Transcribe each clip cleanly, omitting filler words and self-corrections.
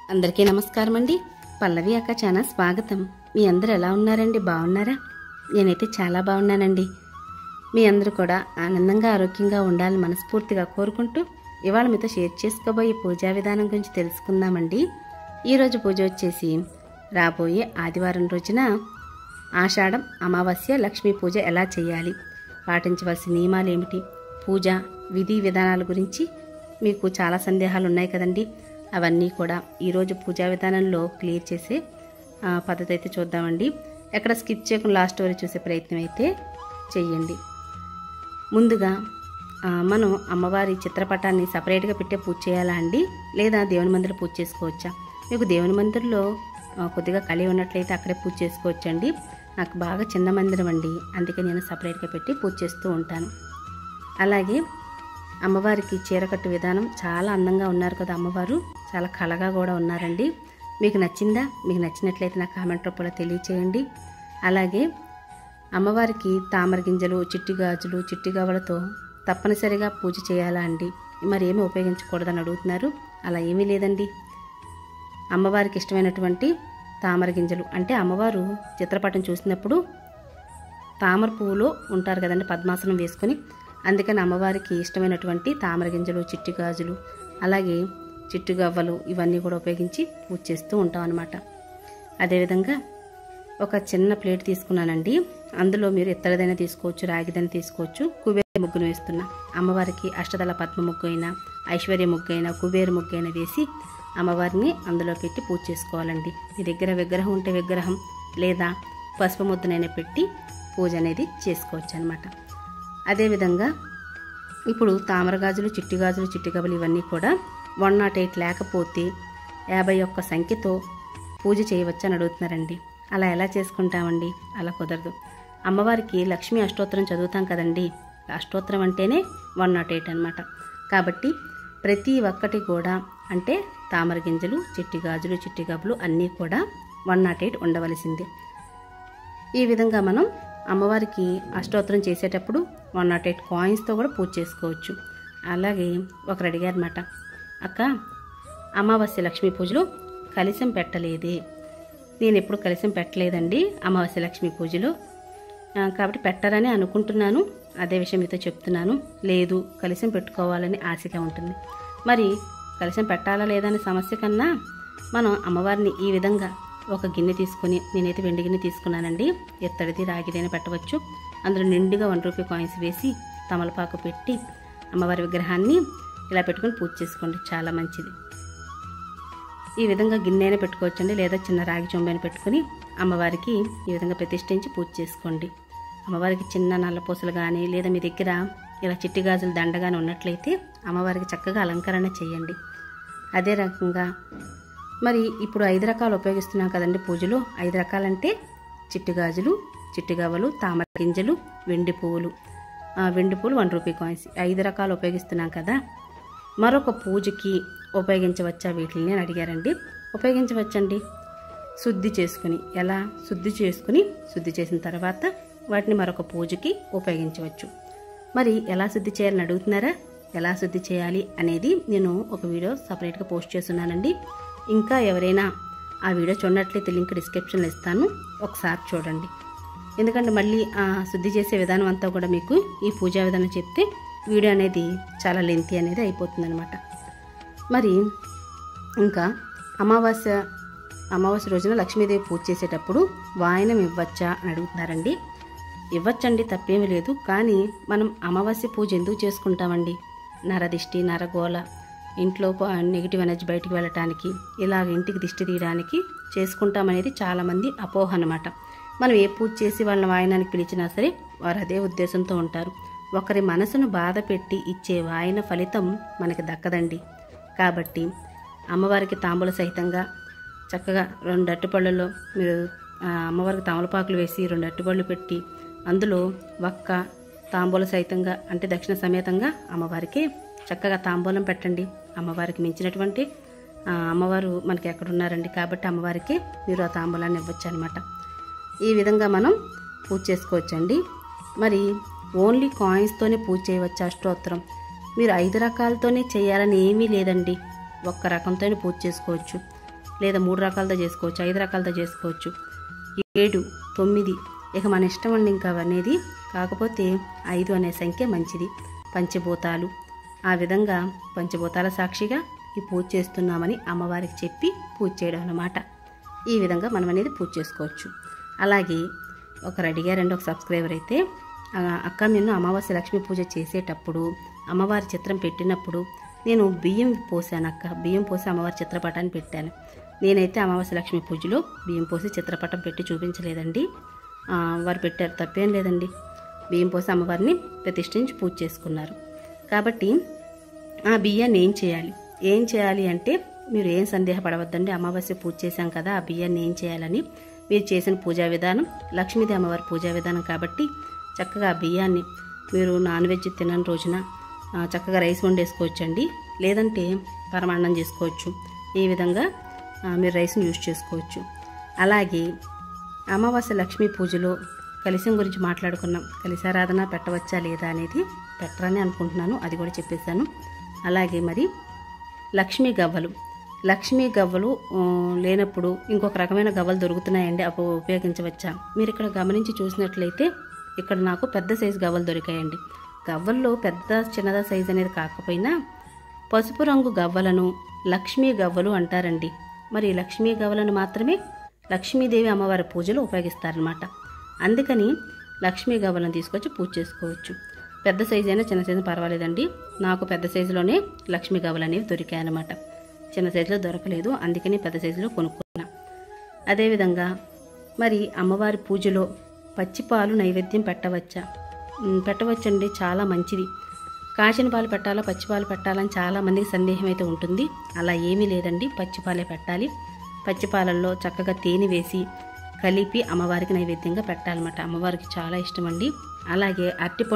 అందరికీ నమస్కారం అండి. పల్లవి అక్క ఛానల్ స్వాగతం. మీ అందరూ ఎలా ఉన్నారండి? బాగున్నారా? నేనైతే చాలా బాగున్నానండి. మీ అందరూ కూడా ఆనందంగా ఆరోగ్యంగా ఉండాలని మనస్ఫూర్తిగా కోరుకుంటూ ఇవాళ మీతో షేర్ చేసుకోబోయే పూజా విధానం గురించి తెలుసుకుందామండి. ఈరోజు పూజ వచ్చేసి రాబోయే ఆదివారం రోజున ఆషాఢం అమావాస్య లక్ష్మీ పూజ ఎలా చేయాలి, పాటించవలసిన నియమాలు ఏమిటి, పూజ విధి విధానాల గురించి మీకు చాలా సందేహాలు ఉన్నాయి కదండి. అవన్నీ కూడా ఈరోజు పూజా విధానంలో క్లియర్ చేసే పద్ధతి అయితే చూద్దామండి. ఎక్కడ స్కిప్ చేయకుండా లాస్ట్ వరకు చూసే ప్రయత్నం అయితే చెయ్యండి. ముందుగా మనం అమ్మవారి చిత్రపటాన్ని సపరేట్గా పెట్టే పూజ చేయాలా అండి, లేదా దేవుని మందిరం పూజ చేసుకోవచ్చా? మీకు దేవుని మందిరంలో కొద్దిగా ఖాళీ ఉన్నట్లయితే అక్కడే పూజ చేసుకోవచ్చండి. నాకు బాగా చిన్న మందిరం అండి, అందుకే నేను సపరేట్గా పెట్టి పూజ చేస్తూ ఉంటాను. అలాగే అమ్మవారికి చీరకట్టు విధానం చాలా అందంగా ఉన్నారు కదా, అమ్మవారు చాలా కళగా కూడా ఉన్నారండి. మీకు నచ్చిందా? మీకు నచ్చినట్లయితే నా కామెంట్ రూపంలో తెలియచేయండి. అలాగే అమ్మవారికి తామర గింజలు, చిట్టి గాజులు, చిట్టి గవ్వలతో తప్పనిసరిగా పూజ చేయాలా అండి, మరి ఏమీ ఉపయోగించకూడదని అడుగుతున్నారు. అలా ఏమీ లేదండి. అమ్మవారికి ఇష్టమైనటువంటి తామర గింజలు అంటే అమ్మవారు చిత్రపటం చూసినప్పుడు తామర పువ్వులో ఉంటారు కదండి, పద్మాసనం వేసుకొని, అందుకని అమ్మవారికి ఇష్టమైనటువంటి తామర గింజలు, చిట్టి గాజులు, అలాగే చిట్టు గవ్వలు ఇవన్నీ కూడా ఉపయోగించి పూజ చేస్తూ ఉంటాం అన్నమాట. అదేవిధంగా ఒక చిన్న ప్లేట్ తీసుకున్నానండి. అందులో మీరు ఇత్తడిదైనా తీసుకోవచ్చు, రాగిదైనా తీసుకోవచ్చు. కుబేర ముగ్గును వేస్తున్నా. అమ్మవారికి అష్టదళ పద్మ ముగ్గు అయినా, ఐశ్వర్య ముగ్గు అయినా, కుబేర ముగ్గు అయినా వేసి అమ్మవారిని అందులో పెట్టి పూజ చేసుకోవాలండి. మీ దగ్గర విగ్రహం ఉంటే విగ్రహం, లేదా పసుపు ముద్దనైనా పెట్టి పూజ అనేది చేసుకోవచ్చు అనమాట. అదేవిధంగా ఇప్పుడు తామర గాజులు, చిట్టి గాజులు, చిట్టి గవ్వలు ఇవన్నీ కూడా 108 లేకపోతే 51 సంఖ్యతో పూజ చేయవచ్చని అడుగుతున్నారండి. అలా ఎలా చేసుకుంటామండి? అలా కుదరదు. అమ్మవారికి లక్ష్మీ అష్టోత్తరం చదువుతాం కదండి, అష్టోత్తరం అంటేనే 108 అనమాట. కాబట్టి ప్రతి ఒక్కటి కూడా అంటే తామర గింజలు, చిట్టి గాజులు, చిట్టి గవ్వలు అన్నీ కూడా 108 ఉండవలసింది. ఈ విధంగా మనం అమ్మవారికి అష్టోత్తరం చేసేటప్పుడు 108 కాయిన్స్తో కూడా పూజ చేసుకోవచ్చు. అలాగే ఒకరు అడిగారు అన్నమాట, అక్క అమావాస్య లక్ష్మీ పూజలో కలశం పెట్టలేదే? నేను ఎప్పుడు కలశం పెట్టలేదండి అమావాస్య లక్ష్మీ పూజలో, కాబట్టి పెట్టరని అనుకుంటున్నాను. అదే విషయం మీతో చెప్తున్నాను. లేదు, కలశం పెట్టుకోవాలని ఆశగా ఉంటుంది. మరి కలశం పెట్టాలా లేదా అనే సమస్య కన్నా మనం అమ్మవారిని ఈ విధంగా ఒక గిన్నె తీసుకొని, నేనైతే వెండి గిన్నె తీసుకున్నానండి, ఎత్తడిది రాగిదైనా పెట్టవచ్చు. అందులో నిండుగా 1 రూపీ కాయిన్స్ వేసి తమలపాకు పెట్టి అమ్మవారి విగ్రహాన్ని ఇలా పెట్టుకొని పూజ చేసుకోండి, చాలా మంచిది. ఈ విధంగా గిన్నె అయినా పెట్టుకోవచ్చండి, లేదా చిన్న రాగి చెంబైన పెట్టుకుని అమ్మవారికి ఈ విధంగా ప్రతిష్ఠించి పూజ చేసుకోండి. అమ్మవారికి చిన్న నల్లపూసలు కానీ, లేదా మీ దగ్గర ఇలా చిట్టి గాజుల దండ కానీ ఉన్నట్లయితే అమ్మవారికి చక్కగా అలంకరణ చేయండి. అదే రకంగా మరి ఇప్పుడు 5 రకాలు ఉపయోగిస్తున్నాం కదండి పూజలు. 5 రకాలంటే చిట్టి గాజులు, చిట్టి గవ్వలు, తామర గింజలు, వెండి పువ్వులు 1 రూపీ కాయిన్స్, 5 రకాలు ఉపయోగిస్తున్నాం కదా. మరొక పూజకి ఉపయోగించవచ్చా వీటిని అని అడిగారండి. ఉపయోగించవచ్చండి. శుద్ధి చేసుకుని, ఎలా శుద్ధి చేసిన తర్వాత వాటిని మరొక పూజకి ఉపయోగించవచ్చు. మరి ఎలా శుద్ధి చేయాలని అడుగుతున్నారా? ఎలా శుద్ధి చేయాలి అనేది నేను ఒక వీడియో సపరేట్గా పోస్ట్ చేస్తున్నానండి. ఇంకా ఎవరైనా ఆ వీడియో చూడనట్లయితే లింక్ డిస్క్రిప్షన్లో ఇస్తాను, ఒకసారి చూడండి. ఎందుకంటే మళ్ళీ ఆ శుద్ధి చేసే విధానం అంతా కూడా మీకు ఈ పూజా విధానం చెప్తే వీడియో అనేది చాలా లెంతీ అనేది అయిపోతుంది అనమాట. మరి ఇంకా అమావాస్య రోజున లక్ష్మీదేవి పూజ చేసేటప్పుడు వాయనం ఇవ్వచ్చా అని అడుగుతున్నారండి. ఇవ్వచ్చండి, తప్పేమీ లేదు. కానీ మనం అమావాస్య పూజ ఎందుకు చేసుకుంటామండి? నరదిష్టి, నరగోళ, ఇంట్లో నెగిటివ్ ఎనర్జీ బయటికి వెళ్ళటానికి, ఇలాగ ఇంటికి దిష్టి తీయడానికి చేసుకుంటామనేది చాలామంది అపోహ అనమాట. మనం ఏ పూజ చేసి వాళ్ళని వాయనానికి పిలిచినా సరే వారు అదే ఉద్దేశంతో ఉంటారు. ఒకరి మనసును బాధ పెట్టి ఇచ్చే వాయన ఫలితం మనకి దక్కదండి. కాబట్టి అమ్మవారికి తాంబూల సహితంగా చక్కగా 2 అరటిపళ్ళల్లో మీరు అమ్మవారికి తమలపాకులు వేసి 2 అరటిపళ్ళు పెట్టి అందులో ఒక్క తాంబూల సహితంగా అంటే దక్షిణ సమేతంగా అమ్మవారికి చక్కగా తాంబూలం పెట్టండి. అమ్మవారికి మించినటువంటి అమ్మవారు మనకి ఎక్కడున్నారండి, కాబట్టి అమ్మవారికి మీరు ఆ తాంబూలాన్ని ఇవ్వచ్చు అనమాట. ఈ విధంగా మనం పూజ చేసుకోవచ్చండి. మరి ఓన్లీ కాయిన్స్తోనే పూజ చేయవచ్చు అష్టోత్తరం. మీరు 5 రకాలతోనే చేయాలని ఏమీ లేదండి, ఒక్క రకంతోనే పూజ చేసుకోవచ్చు. లేదా 3 రకాలతో చేసుకోవచ్చు, 5 రకాలతో చేసుకోవచ్చు, 7, 9 ఇక మన ఇష్టం అండి ఇంకా అనేది. కాకపోతే 5 అనే సంఖ్య మంచిది. పంచభూతాలు ఆ విధంగా పంచభూతాల సాక్షిగా ఈ పూజ చేస్తున్నామని అమ్మవారికి చెప్పి పూజ చేయడం అన్నమాట. ఈ విధంగా మనం అనేది పూజ చేసుకోవచ్చు. అలాగే ఒకరు అడిగారండి, ఒక సబ్స్క్రైబర్ అయితే, అక్క నేను అమావాస్య లక్ష్మీ పూజ చేసేటప్పుడు అమ్మవారి చిత్రం పెట్టినప్పుడు నేను బియ్యం పోసాను అక్క, బియ్యం పోసి అమ్మవారి చిత్రపటాన్ని పెట్టాను. నేనైతే అమావాస్య లక్ష్మీ పూజలో బియ్యం పోసి చిత్రపటం పెట్టి చూపించలేదండి. వారు పెట్టారు, తప్పేం లేదండి. బియ్యం పోసి అమ్మవారిని ప్రతిష్ఠించి పూజ చేసుకున్నారు. కాబట్టి ఆ బియ్యాన్ని ఏం చేయాలి అంటే మీరు ఏం సందేహపడవద్దండి. అమావాస్య పూజ చేశాం కదా, ఆ బియ్యాన్ని ఏం చేయాలని మీరు చేసిన పూజా విధానం లక్ష్మీదేవి అమ్మవారి పూజా విధానం కాబట్టి చక్కగా ఆ బియ్యాన్ని మీరు నాన్ వెజ్ తినని రోజున చక్కగా రైస్ వండేసుకోవచ్చండి, లేదంటే పరమాన్నం చేసుకోవచ్చు. ఈ విధంగా మీరు రైస్ని యూజ్ చేసుకోవచ్చు. అలాగే అమావాస్య లక్ష్మీ పూజలో కలశం గురించి మాట్లాడుకున్నాం. కలశారాధన పెట్టవచ్చా లేదా అనేది పెట్టరని అనుకుంటున్నాను, అది కూడా చెప్పేశాను. అలాగే మరి లక్ష్మీ గవ్వలు లేనప్పుడు ఇంకొక రకమైన గవ్వలు దొరుకుతున్నాయండి, అవి ఉపయోగించవచ్చా? మీరు ఇక్కడ గమనించి చూసినట్లయితే ఇక్కడ నాకు పెద్ద సైజు గవ్వలు దొరికాయండి. గవ్వల్లో పెద్ద చిన్నదా సైజు అనేది కాకపోయినా పసుపు రంగు గవ్వలను లక్ష్మీ గవ్వలు అంటారండి. మరి లక్ష్మీ గవ్వలను మాత్రమే లక్ష్మీదేవి అమ్మవారి పూజలో ఉపయోగిస్తారనమాట. అందుకని లక్ష్మీ గవ్వలను తీసుకొచ్చి పూజ చేసుకోవచ్చు. పెద్ద సైజు అయినా చిన్న సైజు పర్వాలేదండి. నాకు పెద్ద సైజులోనే లక్ష్మీ గవ్వలు అనేవి దొరికాయన్నమాట. చిన్న సైజులో దొరకలేదు, అందుకని పెద్ద సైజులో కొనుక్కున్నా. అదేవిధంగా మరి అమ్మవారి పూజలో పచ్చిపాలు నైవేద్యం పెట్టవచ్చండి, చాలా మంచిది. కాచిన పాలు పెట్టాలా పచ్చిపాలు పెట్టాలని చాలా మందికి సందేహం అయితే ఉంటుంది. అలా ఏమీ లేదండి, పచ్చిపాలే పెట్టాలి. పచ్చిపాలల్లో చక్కగా తేనె వేసి కలిపి అమ్మవారికి నైవేద్యంగా పెట్టాలన్నమాట. అమ్మవారికి చాలా ఇష్టం అండి. అలాగే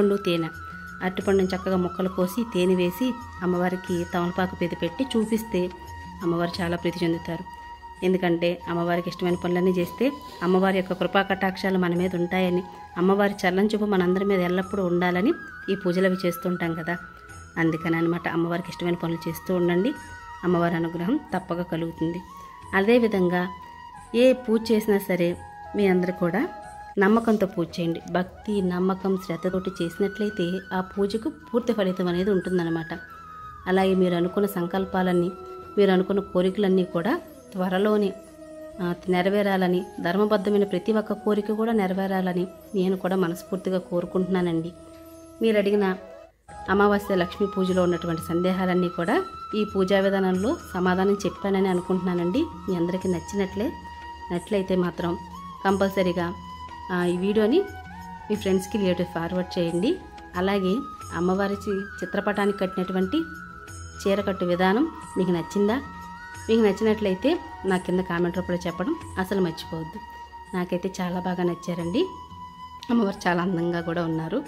అరటిపండుని చక్కగా ముక్కలు కోసి తేనె వేసి అమ్మవారికి తమలపాకు పెట్టి చూపిస్తే అమ్మవారు చాలా ప్రీతి చెందుతారు. ఎందుకంటే అమ్మవారికి ఇష్టమైన పనులన్నీ చేస్తే అమ్మవారి యొక్క కృపా కటాక్షాలు మన మీద ఉంటాయని, అమ్మవారి చల్లని చూపు మనందరి మీద ఎల్లప్పుడూ ఉండాలని ఈ పూజలు అవి చేస్తుంటాం కదా. అందుకని అనమాట అమ్మవారికి ఇష్టమైన పనులు చేస్తూ ఉండండి, అమ్మవారి అనుగ్రహం తప్పక కలుగుతుంది. అదేవిధంగా ఏ పూజ చేసినా సరే మీ అందరూ కూడా నమ్మకంతో పూజ చేయండి. భక్తి, నమ్మకం, శ్రద్ధతోటి చేసినట్లయితే ఆ పూజకు పూర్తి ఫలితం అనేది ఉంటుందన్నమాట. అలాగే మీరు అనుకున్న సంకల్పాలన్నీ, మీరు అనుకున్న కోరికలన్నీ కూడా త్వరలోనే నెరవేరాలని, ధర్మబద్ధమైన ప్రతి ఒక్క కోరిక కూడా నెరవేరాలని నేను కూడా మనస్ఫూర్తిగా కోరుకుంటున్నానండి. మీరు అడిగిన అమావాస్య లక్ష్మీ పూజలో ఉన్నటువంటి సందేహాలన్నీ కూడా ఈ పూజా విధానంలో సమాధానం చెప్పానని అనుకుంటున్నానండి. మీ అందరికీ నచ్చినట్లయితే మాత్రం కంపల్సరీగా ఈ వీడియోని మీ ఫ్రెండ్స్కి రిలేటివ్ ఫార్వర్డ్ చేయండి. అలాగే అమ్మవారి చిత్రపటానికి కట్టినటువంటి చీరకట్టు విధానం మీకు నచ్చిందా? మీకు నచ్చినట్లయితే నా కింద కామెంట్ రూపంలో చెప్పడం అసలు మర్చిపోవద్దు. నాకైతే చాలా బాగా నచ్చారండి. అమ్మవారు చాలా అందంగా కూడా ఉన్నారు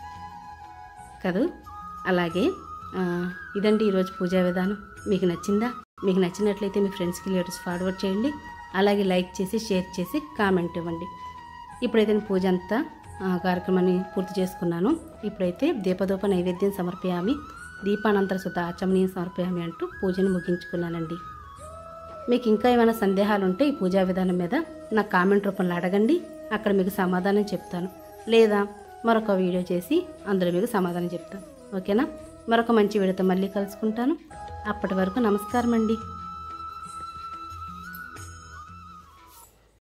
కదా. అలాగే ఇదండి ఈరోజు పూజా విధానం. మీకు నచ్చిందా? మీకు నచ్చినట్లయితే మీ ఫ్రెండ్స్కి రిలేటివ్స్ ఫార్వర్డ్ చేయండి. అలాగే లైక్ చేసి, షేర్ చేసి, కామెంట్ ఇవ్వండి. ఇప్పుడైతే నేను పూజ అంతా కార్యక్రమాన్ని పూర్తి చేసుకున్నాను. ఇప్పుడైతే దీపధూప నైవేద్యం సమర్పయామి, దీపానంతర సుత ఆచమనీయం సమర్పయామి అంటూ పూజను ముగించుకున్నానండి. మీకు ఇంకా ఏమైనా సందేహాలు ఉంటే ఈ పూజా విధానం మీద నాకు కామెంట్ రూపంలో అడగండి, అక్కడ మీకు సమాధానం చెప్తాను. లేదా మరొక వీడియో చేసి అందులో మీకు సమాధానం చెప్తాను. ఓకేనా? మరొక మంచి వీడియోతో మళ్ళీ కలుసుకుంటాను. అప్పటి వరకు నమస్కారం అండి.